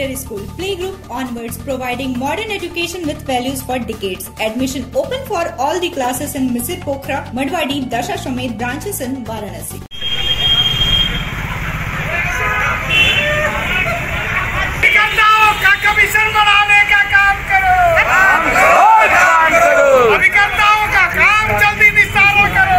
Welfare School, playgroup onwards, providing modern education with values for decades. Admission open for all the classes in Misir Pokhara, Madhwadi, Dasashwamedh branches in Varanasi. Commission बढ़ाने का काम करो, अभिकर्ताओं का काम जल्दी निस्तार करो।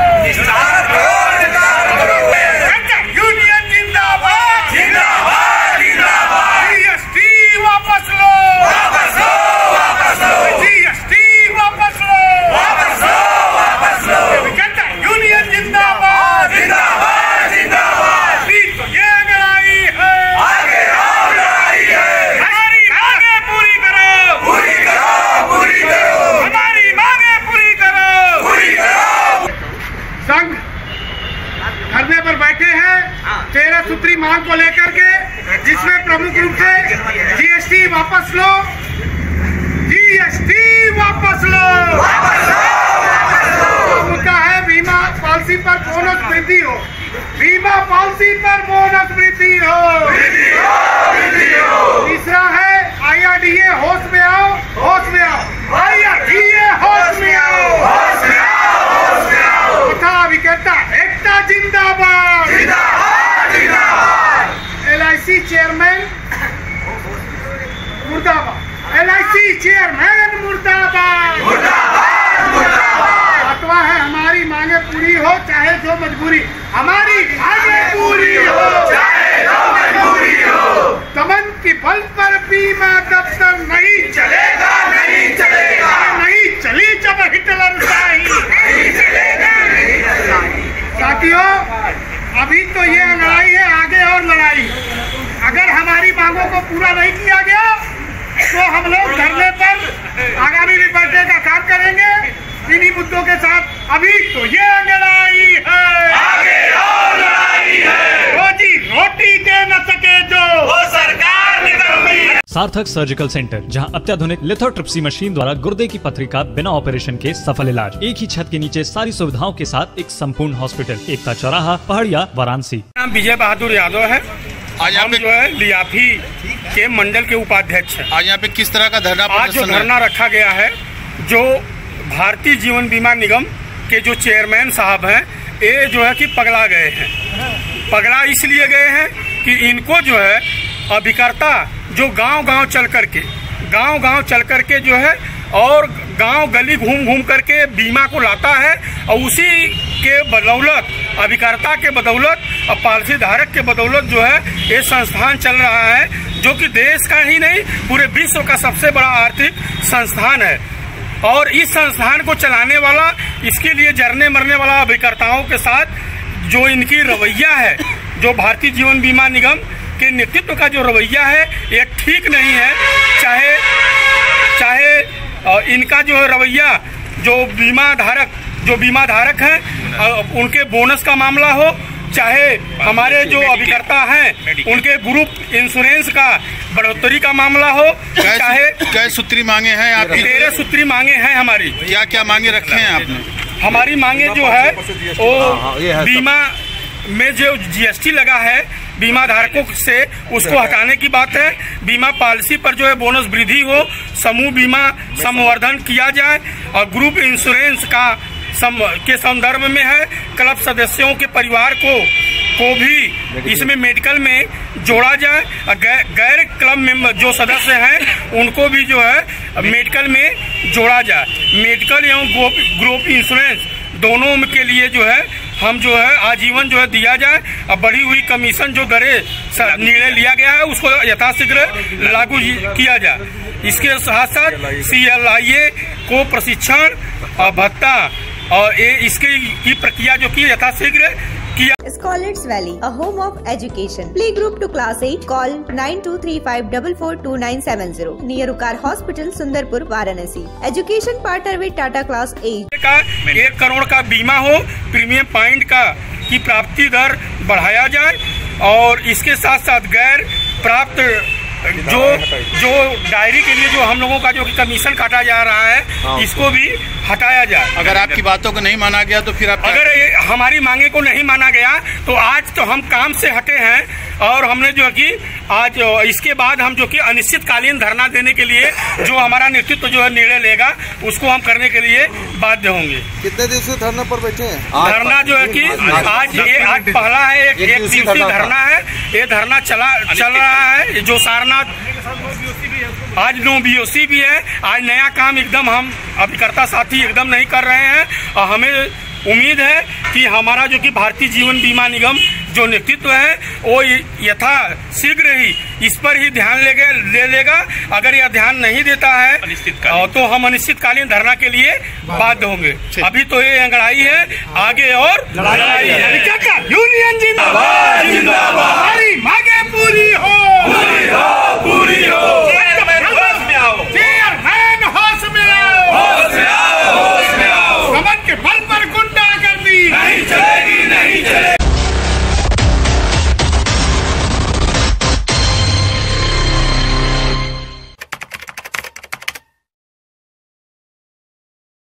यूनियन जिंदाबाद, जिंदाबाद, जिंदाबाद। जीएसटी वापस लो, वापस लो, वापस लो। जीएसटी वापस लो, वापस लो, वापस लो। यूनियन जिंदाबाद, जिंदाबाद, जिंदाबाद। तो ये लड़ाई है, आगे आओ लड़ाई है। संघ धरने पर बैठे हैं 13 सूत्री मांग को लेकर के, जिसमें प्रमुख रूप से जीएसटी वापस लो, जीएसटी वापस लो, मुद्दा है बीमा पॉलिसी पर बोनस वृद्धि हो, बीमा पॉलिसी पर बोनस वृद्धि हो। तीसरा है IRDA होश में आओ, होश में आओ, IRDA होश में आओ, होश में आओ, होश में आओ। तथा अभिकर्ता एकता जिंदाबाद, जिंदाबाद, जिंदाबाद। LIC चेयरमैन मुर्दाबाद, LIC चेयरमैन मुर्दाबाद, मुर्दाबाद, मुर्दाबाद। अथवा है हमारी मांगे पूरी हो चाहे जो मजबूरी, हमारी मांगे पूरी हो चाहे जो मजबूरी हो। दमन की बल पर बीमा दफ्तर नहीं चलेगा, नहीं चलेगा, नहीं चली जब हिटलरशाही, नहीं चलेगा, नहीं चलेगा। साथियों, अभी तो ये लड़ाई है, आगे और लड़ाई। अगर हमारी मांगों को पूरा नहीं किया गया तो हम लोग धरने पर आगामी भी बढ़ने का काम करेंगे इन्हीं मुद्दों के साथ। अभी तो ये लड़ाई है, आगे और लड़ाई है। रोजी रोटी दे न सके जो वो सरकार निकम्मी। सार्थक सर्जिकल सेंटर, जहां अत्याधुनिक लिथोट्रिप्सी मशीन द्वारा गुर्दे की पथरी का बिना ऑपरेशन के सफल इलाज। एक ही छत के नीचे सारी सुविधाओं के साथ एक संपूर्ण हॉस्पिटल, एकता चौराहा, पहाड़िया, वाराणसी। नाम विजय बहादुर यादव है। आज यहाँ पे जो है लियाफी के मंडल के उपाध्यक्ष है। आज यहाँ पे किस तरह का धरना? आज जो धरना रखा गया है, जो भारतीय जीवन बीमा निगम के जो चेयरमैन साहब हैं, ये जो है कि पगला गए हैं। पगला इसलिए गए हैं कि इनको जो है अभिकर्ता जो गांव-गांव चल करके जो है और गांव गली घूम करके बीमा को लाता है, और उसी के बदौलत, अभिकर्ता के बदौलत और पॉलिसी धारक के बदौलत जो है ये संस्थान चल रहा है, जो कि देश का ही नहीं पूरे विश्व का सबसे बड़ा आर्थिक संस्थान है। और इस संस्थान को चलाने वाला, इसके लिए जरने मरने वाला अभिकर्ताओं के साथ जो इनकी रवैया है, जो भारतीय जीवन बीमा निगम के नेतृत्व का जो रवैया है, ये ठीक नहीं है। चाहे इनका जो है रवैया, जो बीमा धारक हैं उनके बोनस का मामला हो, चाहे हमारे जो अभिकर्ता हैं उनके ग्रुप इंश्योरेंस का बढ़ोतरी का मामला हो, चाहे कई सूत्री मांगे हैं आपकी? 13 सूत्री मांगे हैं हमारी। क्या क्या मांगे रखे हैं आपने? हमारी मांगे जो है वो बीमा में जो जीएसटी लगा है बीमा धारकों से, उसको हटाने की बात है। बीमा पॉलिसी पर जो है बोनस वृद्धि हो, समूह बीमा संवर्धन किया जाए, और ग्रुप इंश्योरेंस के संदर्भ में है क्लब सदस्यों के परिवार को भी इसमें मेडिकल में जोड़ा जाए। गैर क्लब मेंबर जो सदस्य हैं उनको भी जो है मेडिकल में जोड़ा जाए। मेडिकल एवं ग्रुप इंश्योरेंस दोनों के लिए जो है हम जो है आजीवन जो है दिया जाए, और बढ़ी हुई कमीशन जो निर्णय लिया गया है उसको यथाशीघ्र लागू किया जाए। इसके साथ साथ CLIA को प्रशिक्षण और भत्ता और इसकी प्रक्रिया जो की यथाशीघ्र किया। Scholars Valley, a home of education. Playgroup to class 8. Call 9235442970. Near Ukar Hospital, Sundarpur, Varanasi. Education partner with Tata Class 8. का 1 करोड़ का बीमा हो, प्रीमियम पॉइंट की प्राप्ति दर बढ़ाया जाए, और इसके साथ साथ गैर प्राप्त जो डायरी के लिए जो हम लोगों का जो कमीशन काटा जा रहा है इसको भी हटाया जाए। अगर आपकी बातों को नहीं माना गया तो फिर आप अगर हमारी मांगे को नहीं माना गया तो आज तो हम काम से हटे हैं और हमने जो है कि आज इसके बाद हम जो कि अनिश्चितकालीन धरना देने के लिए जो हमारा नेतृत्व जो है निर्णय लेगा उसको हम करने के लिए बाध्य होंगे। कितने दिवसीय धरना पर बैठे हैं? धरना जो है कि आज पहला है एक दिवसीय धरना है। ये धरना चल रहा है जो सारनाथ आज नो बीओसी भी है। आज नया काम एकदम हम अभिकर्ता साथी एकदम नहीं कर रहे हैं और हमें उम्मीद है कि हमारा जो कि भारतीय जीवन बीमा निगम जो नेतृत्व है वो यथा शीघ्र ही इस पर ही ध्यान ले लेगा। अगर यह ध्यान नहीं देता है तो हम अनिश्चितकालीन धरना के लिए बाध्य होंगे। अभी तो ये अंगड़ाई है, आगे और लड़ाई है। यूनियन जिंदाबाद, हमारी मांगे पूरी हो, पूरी हो। चेयरमैन होश में आओ, कमर के बल पर गुंडागर्दी नहीं चलेगी, नहीं चलेगी।